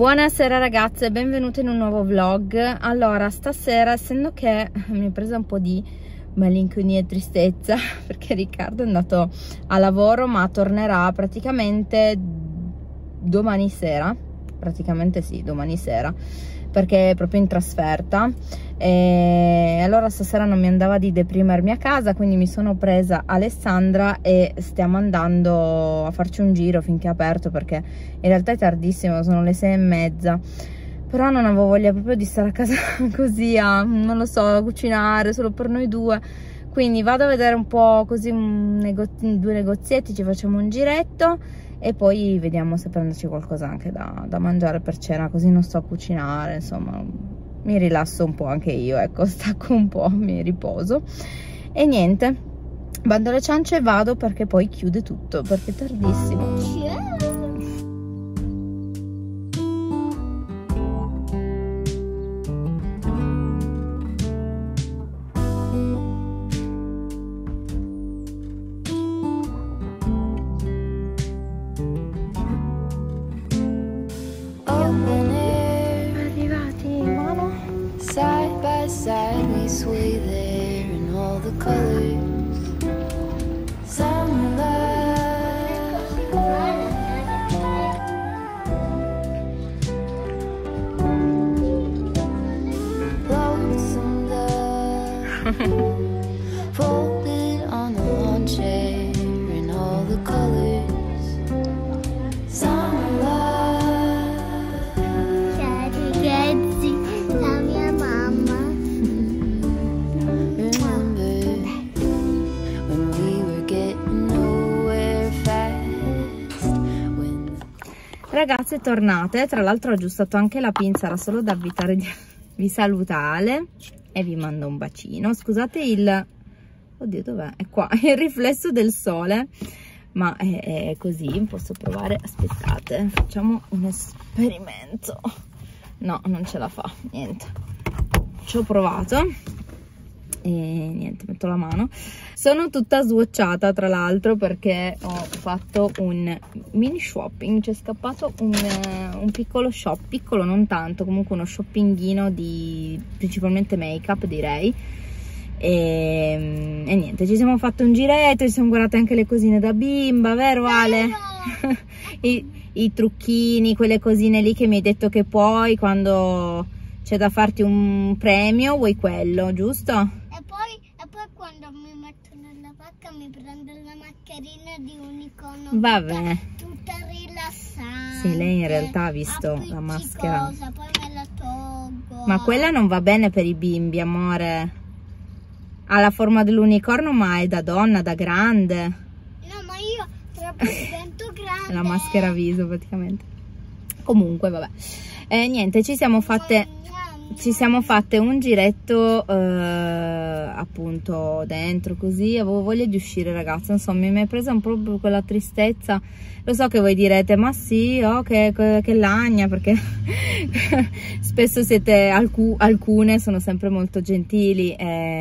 Buonasera ragazze, benvenute in un nuovo vlog. Allora, stasera, essendo che mi è presa un po' di malinconia e tristezza perché Riccardo è andato a lavoro, ma tornerà praticamente domani sera, domani sera, perché è proprio in trasferta. E allora stasera non mi andava di deprimermi a casa, quindi mi sono presa Alessandra e stiamo andando a farci un giro finché è aperto, perché in realtà è tardissimo, sono le 6:30, però non avevo voglia proprio di stare a casa così non lo so, a cucinare solo per noi due. Quindi vado a vedere un po' così due negozietti, ci facciamo un giretto e poi vediamo se prenderci qualcosa anche da mangiare per cena, così non sto a cucinare, insomma mi rilasso un po' anche io, ecco, stacco un po', mi riposo. E niente, bando alle ciance e vado, perché poi chiude tutto, perché è tardissimo. Side by side we sway there in all the colors. Some love, lonesome love, folded on the lawn chair in all the colors. Some love. Ragazze, tornate. Tra l'altro ho aggiustato anche la pinza, era solo da evitare di salutare e vi mando un bacino. Scusate il... oddio, dov'è? È qua, il riflesso del sole, ma è così, posso provare. Aspettate, facciamo un esperimento. No, non ce la fa, niente. Ci ho provato e niente, metto la mano. Sono tutta swatchata, tra l'altro, perché ho fatto un mini shopping, c'è scappato un piccolo shop, piccolo non tanto, comunque uno shoppinghino di principalmente make up, direi. E niente, ci siamo fatti un giretto, ci siamo guardate anche le cosine da bimba, vero Ale? I trucchini, quelle cosine lì che mi hai detto che puoi quando c'è da farti un premio, vuoi quello, giusto? E poi quando mi metto nella vacca mi prendo la mascherina di unicorno. Vabbè. Tutta rilassante. Sì, lei in realtà ha visto la maschera. Poi me la tolgo. Ma quella non va bene per i bimbi, amore. Ha la forma dell'unicorno, ma è da donna, da grande. No, ma io tra poco divento grande. La maschera viso, praticamente. Comunque, vabbè. Niente, ci siamo fatte un giretto appunto dentro, così avevo voglia di uscire, ragazzi, insomma mi è presa un po' quella tristezza. Lo so che voi direte, ma sì, oh, che lagna, perché spesso siete, alcune sono sempre molto gentili,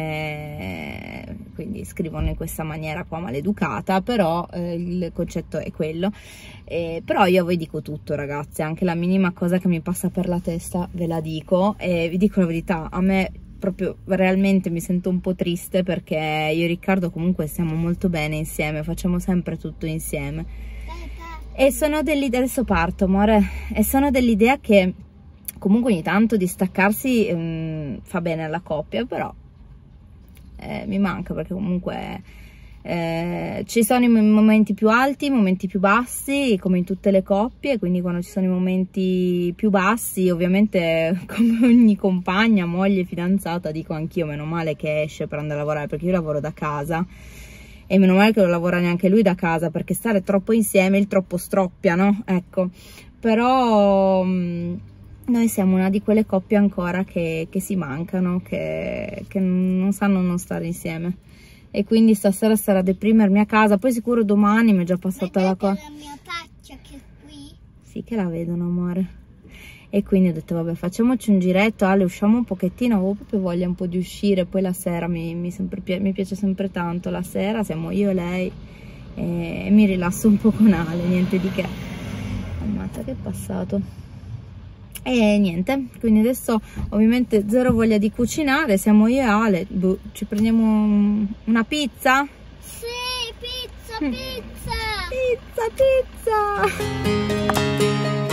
quindi scrivono in questa maniera qua maleducata, però il concetto è quello. Però io a voi dico tutto, ragazzi, anche la minima cosa che mi passa per la testa ve la dico, e vi dico la verità, a me proprio realmente mi sento un po' triste, perché io e Riccardo comunque stiamo molto bene insieme, facciamo sempre tutto insieme, e sono dell'idea, adesso parto amore, e sono dell'idea che comunque ogni tanto distaccarsi fa bene alla coppia, però mi manca, perché comunque ci sono i momenti più alti, i momenti più bassi, come in tutte le coppie, quindi quando ci sono i momenti più bassi, ovviamente come ogni compagna, moglie, fidanzata, dico anch'io, meno male che esce per andare a lavorare, perché io lavoro da casa, e meno male che non lavora neanche lui da casa, perché stare troppo insieme il troppo stroppia, no? Ecco, però noi siamo una di quelle coppie ancora che si mancano, che non sanno non stare insieme, e quindi stasera sarà a deprimermi a casa, poi sicuro domani mi è già passata la cosa. La mia faccia che è qui. Sì, che la vedono, amore. E quindi ho detto vabbè, facciamoci un giretto, Ale, usciamo un pochettino, avevo proprio voglia un po' di uscire, poi la sera mi piace sempre tanto, la sera siamo io e lei e mi rilasso un po' con Ale, niente di che. Ammazza che è passato. E niente, quindi adesso ovviamente zero voglia di cucinare, siamo io e Ale, ci prendiamo una pizza? Sì, pizza, pizza! Pizza, pizza!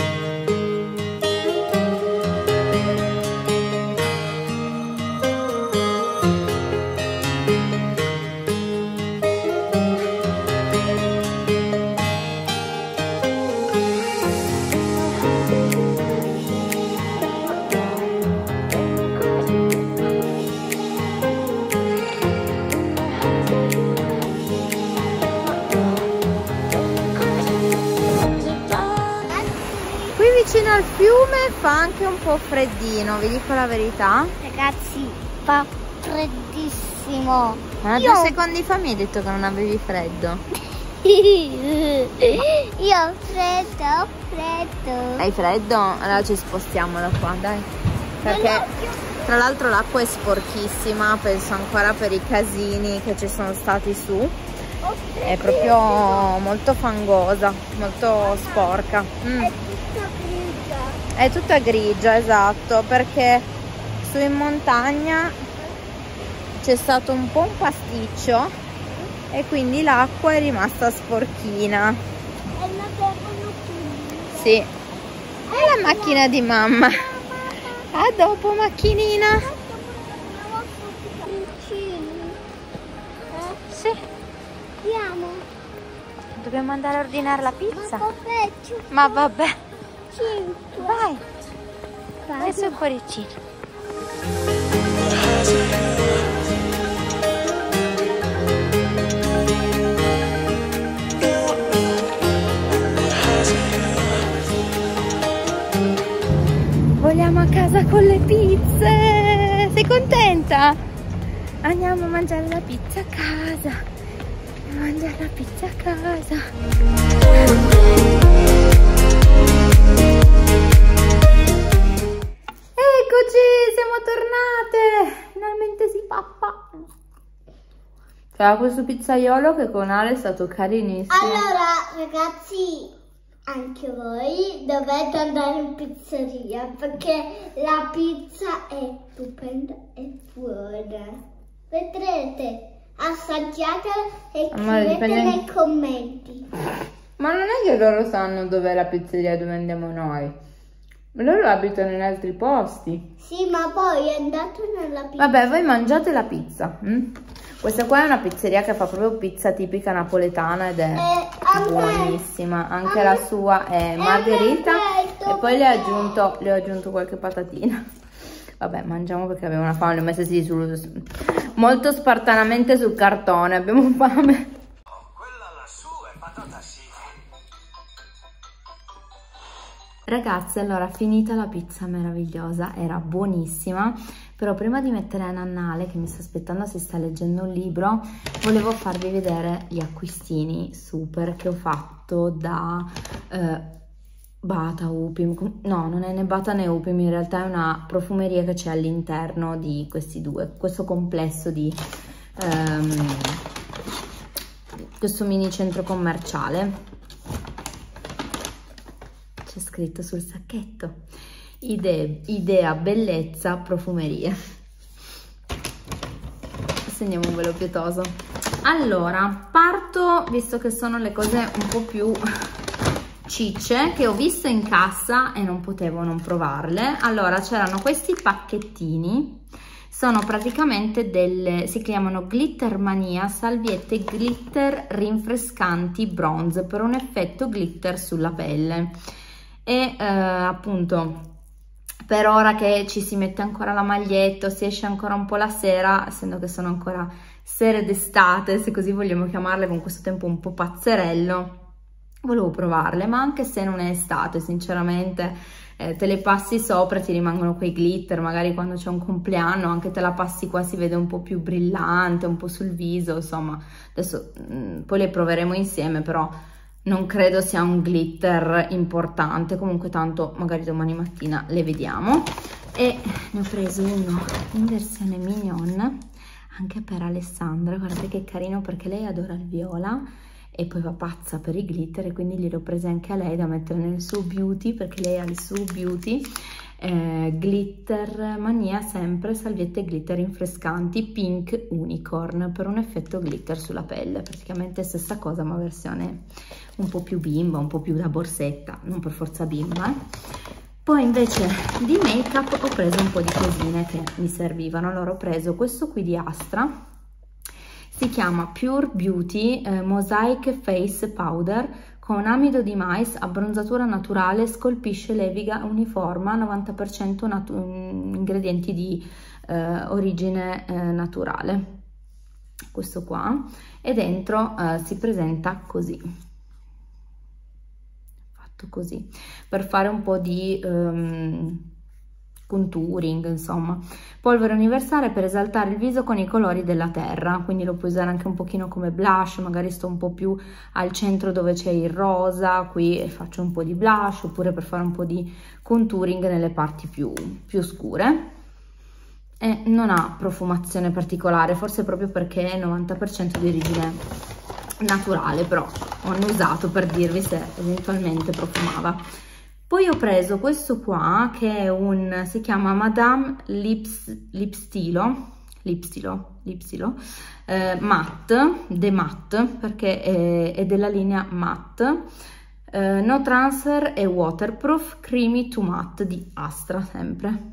Vicino al fiume fa anche un po' freddino, vi dico la verità. Ragazzi, fa freddissimo. Ma 2 secondi fa mi hai detto che non avevi freddo. Io ho freddo, ho freddo. Hai freddo? Allora ci spostiamo da qua, dai. Perché tra l'altro l'acqua è sporchissima, penso ancora per i casini che ci sono stati su. È proprio molto fangosa, molto sporca. È tutta grigia, esatto, perché su in montagna c'è stato un po' un pasticcio e quindi l'acqua è rimasta sporchina. Sì, è la macchina di mamma. A dopo, macchinina. Sì. Andiamo. Dobbiamo andare a ordinare la pizza. Ma Ma vabbè. 5. Vai. Adesso il cuoricino. Vogliamo a casa con le pizze. Sei contenta? Andiamo a mangiare la pizza a casa. Andiamo a mangiare la pizza a casa. Eccoci, siamo tornate! Finalmente si pappa! C'era questo pizzaiolo che con Ale è stato carinissimo. Allora, ragazzi, anche voi dovete andare in pizzeria perché la pizza è stupenda e buona. Vedrete, assaggiatela e scrivete nei commenti. Ma non è che loro sanno dov'è la pizzeria dove andiamo noi. Loro abitano in altri posti. Sì, ma poi è andato nella pizza. Vabbè, voi mangiate la pizza. Questa qua è una pizzeria che fa proprio pizza tipica napoletana ed è buonissima. Anche la sua è margherita e poi le ho aggiunto qualche patatina. Vabbè, mangiamo perché abbiamo una fame, le ho messe molto spartanamente sul cartone, abbiamo fame. Quella lassù è patata sì. Ragazzi, allora finita la pizza meravigliosa, era buonissima, però prima di mettere a Nannale, che mi sta aspettando, si sta leggendo un libro, volevo farvi vedere gli acquistini super che ho fatto da Bata Upim. No, non è né Bata né Upim, in realtà è una profumeria che c'è all'interno di questo complesso di questo mini centro commerciale. C'è scritto sul sacchetto idea, bellezza, profumerie. Segniamo un velo pietoso. Allora, parto, visto che sono le cose un po' più cicce che ho visto in cassa e non potevo non provarle. Allora, c'erano questi pacchettini, sono praticamente si chiamano Glitter Mania salviette glitter rinfrescanti bronze per un effetto glitter sulla pelle. E appunto per ora che ci si mette ancora la maglietta, si esce ancora un po' la sera, essendo che sono ancora sere d'estate, se così vogliamo chiamarle, con questo tempo un po' pazzerello, volevo provarle. Ma anche se non è estate, sinceramente, te le passi sopra e ti rimangono quei glitter, magari quando c'è un compleanno anche te la passi qua, si vede un po' più brillante, un po' sul viso, insomma. Adesso poi le proveremo insieme, però non credo sia un glitter importante. Comunque tanto magari domani mattina le vediamo. E ne ho preso uno in versione mignon anche per Alessandra. Guardate che carino, perché lei adora il viola e poi va pazza per i glitter, e quindi glieli ho presi anche a lei da mettere nel suo beauty, perché lei ha il suo beauty. Glitter Mania, sempre salviette glitter rinfrescanti Pink Unicorn per un effetto glitter sulla pelle, praticamente stessa cosa ma versione un po' più bimba, un po' più da borsetta, non per forza bimba. Poi invece di make up ho preso un po' di cosine che mi servivano. Allora ho preso questo qui di Astra, si chiama Pure Beauty Mosaic Face Powder con amido di mais, abbronzatura naturale, scolpisce, leviga, uniforma, 90% ingredienti di origine naturale. Questo qua, e dentro si presenta così, fatto così, per fare un po' di contouring, insomma. Polvere universale per esaltare il viso con i colori della terra, quindi lo puoi usare anche un pochino come blush, magari sto un po' più al centro dove c'è il rosa, qui faccio un po' di blush, oppure per fare un po' di contouring nelle parti più scure. E non ha profumazione particolare, forse proprio perché è 90% di origine naturale, però ho annusato per dirvi se eventualmente profumava. Poi ho preso questo qua che è si chiama Madame Lipstilo Matte, The Matte, perché è della linea Matte, No Transfer e Waterproof Creamy to Matte di Astra sempre.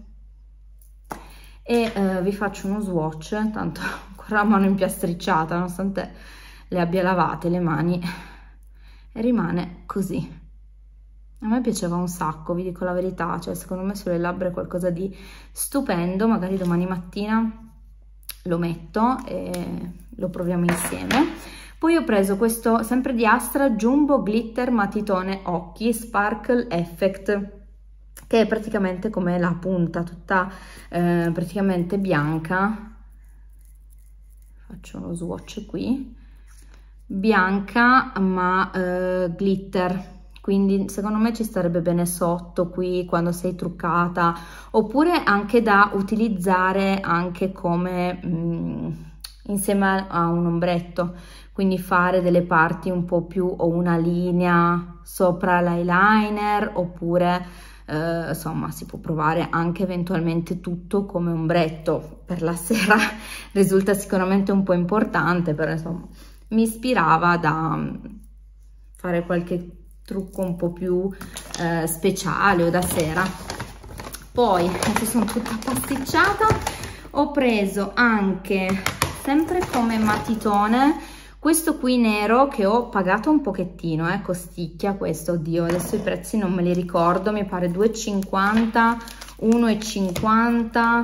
E vi faccio uno swatch, tanto ancora a mano impiastricciata, nonostante le abbia lavate le mani, e rimane così. A me piaceva un sacco, vi dico la verità, cioè secondo me sulle labbra è qualcosa di stupendo, magari domani mattina lo metto e lo proviamo insieme. Poi ho preso questo, sempre di Astra, Jumbo Glitter Matitone Occhi Sparkle Effect, che è praticamente come la punta, tutta praticamente bianca. Faccio uno swatch qui, bianca ma glitter. Quindi secondo me ci starebbe bene sotto qui quando sei truccata, oppure anche da utilizzare anche come insieme a un ombretto, quindi fare delle parti un po' più, o una linea sopra l'eyeliner, oppure insomma si può provare anche eventualmente tutto come ombretto per la sera. Risulta sicuramente un po' importante, però insomma mi ispirava da fare qualche trucco un po' più speciale o da sera. Poi adesso sono tutta pasticciata, ho preso anche sempre come matitone questo qui nero che ho pagato un pochettino, costicchia questo, oddio adesso i prezzi non me li ricordo, mi pare 2,50, 1,50,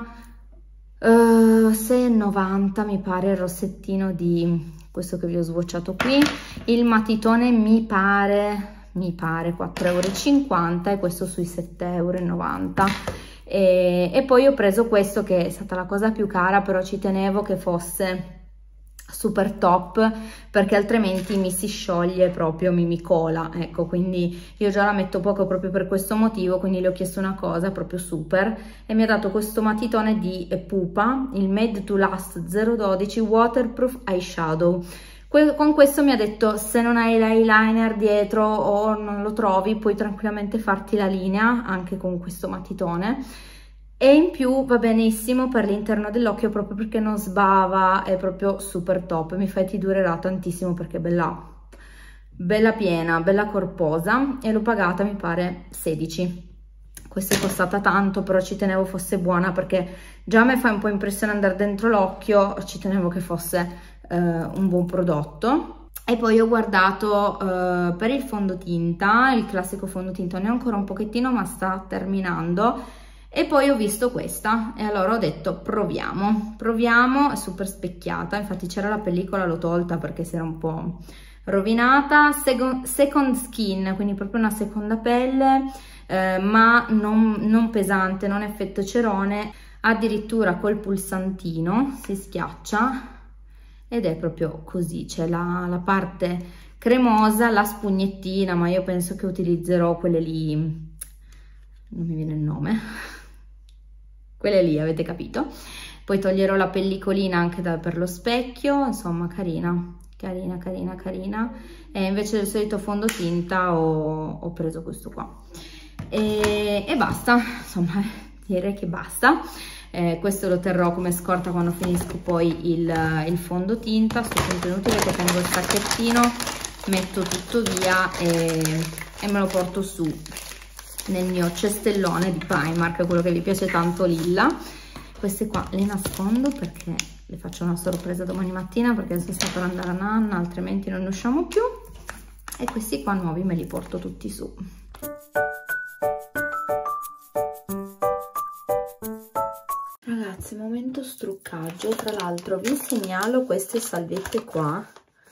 6,90 mi pare il rossettino di questo che vi ho swatchato qui. Il matitone mi pare 4,50 € e questo sui 7,90 €. E poi ho preso questo che è stata la cosa più cara, però ci tenevo che fosse super top perché altrimenti mi si scioglie proprio, mi cola, ecco, quindi io già la metto poco proprio per questo motivo, quindi le ho chiesto una cosa proprio super e mi ha dato questo matitone di Pupa, il Made to Last 012 Waterproof Eyeshadow. Con questo mi ha detto, se non hai l'eyeliner dietro o non lo trovi, puoi tranquillamente farti la linea anche con questo matitone, e in più va benissimo per l'interno dell'occhio proprio perché non sbava, è proprio super top, mi ti durerà tantissimo perché è bella piena, bella corposa, e l'ho pagata mi pare 16. Questa è costata tanto, però ci tenevo fosse buona perché già mi fa un po' impressione andare dentro l'occhio, ci tenevo che fosse un buon prodotto. E poi ho guardato per il fondotinta, il classico fondotinta, ne ho ancora un pochettino ma sta terminando, e poi ho visto questa e allora ho detto proviamo, è super specchiata, infatti c'era la pellicola, l'ho tolta perché si era un po' rovinata. Second Skin, quindi proprio una seconda pelle, ma non pesante, non effetto cerone, addirittura col pulsantino si schiaccia ed è proprio così, c'è la parte cremosa, la spugnettina, ma io penso che utilizzerò quelle lì, non mi viene il nome, quelle lì, avete capito. Poi toglierò la pellicolina anche per lo specchio, insomma carina, carina carina carina, e invece del solito fondotinta ho preso questo qua e basta, insomma direi che basta. Questo lo terrò come scorta quando finisco poi il fondotinta. A sto punto è inutile che tengo il sacchettino, metto tutto via e me lo porto su nel mio cestellone di Primark, quello che vi piace tanto, lilla. Queste qua le nascondo perché le faccio una sorpresa domani mattina, perché adesso sta per andare a nanna, altrimenti non ne usciamo più. E questi qua nuovi me li porto tutti su. Ragazzi, momento struccaggio. Tra l'altro vi segnalo queste salviette qua,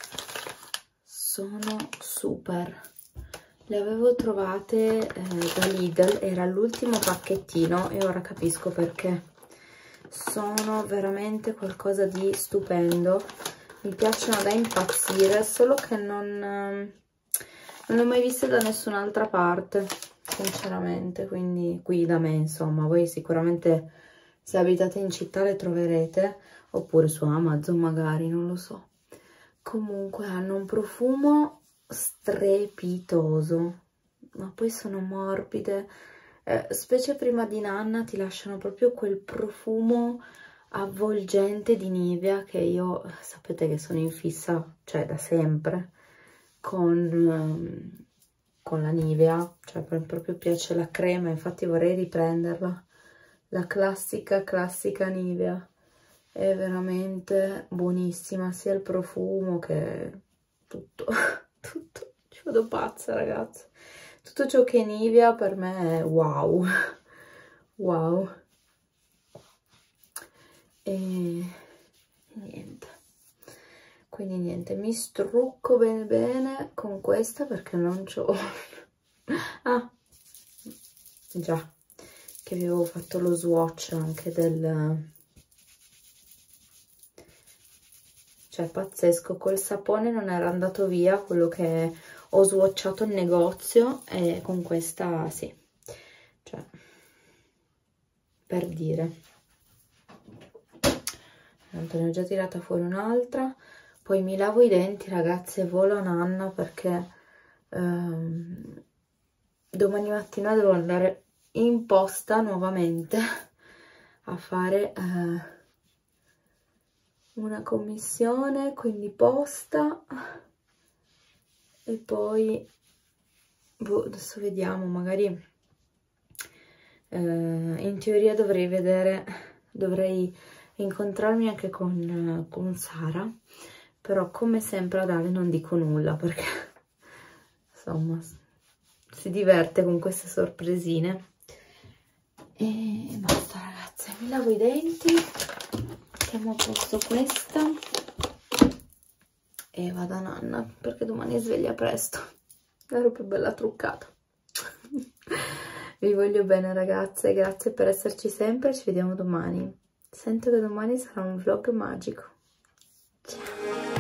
sono super, le avevo trovate da Lidl, era l'ultimo pacchettino e ora capisco perché. Sono veramente qualcosa di stupendo, mi piacciono da impazzire, solo che non le ho mai viste da nessun'altra parte sinceramente, quindi qui da me, insomma. Voi sicuramente se abitate in città le troverete, oppure su Amazon magari, non lo so. Comunque hanno un profumo strepitoso, ma poi sono morbide, specie prima di nanna ti lasciano proprio quel profumo avvolgente di Nivea, che io sapete che sono in fissa, cioè da sempre, con la Nivea, cioè proprio piace la crema, infatti vorrei riprenderla, la classica Nivea. È veramente buonissima, sia il profumo che tutto, tutto, ci vado pazza ragazzi. Tutto ciò che è Nivea per me è wow, wow. E niente, quindi niente, mi strucco bene bene con questa perché non c'ho... Ah, già, che avevo fatto lo swatch anche del... Cioè pazzesco, col sapone non era andato via quello che ho swatchato in negozio, e con questa sì, cioè per dire. Tanto ne ho già tirata fuori un'altra, poi mi lavo i denti ragazze e volo a nanna perché domani mattina devo andare in posta nuovamente a fare una commissione, quindi posta, e poi boh, adesso vediamo, magari in teoria dovrei incontrarmi anche con Sara, però come sempre ad Ale non dico nulla perché insomma si diverte con queste sorpresine. E basta ragazze, mi lavo i denti, mettiamo a posto questa e vado a nanna perché domani è sveglia presto, ero più bella truccata. Vi voglio bene ragazze, grazie per esserci sempre, ci vediamo domani. Sento che domani sarà un vlog magico. Ciao!